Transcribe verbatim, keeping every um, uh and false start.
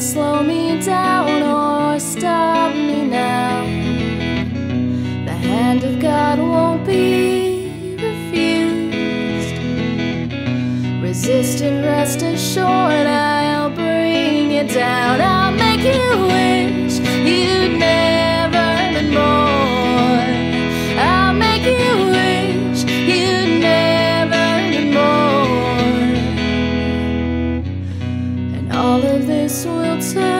slow me down or stop me now. The hand of God won't be refused. Resist and rest assured, I'll bring you down. I'll make you wish you'd never been born. I'll make you wish you'd never been born. And all of this will turn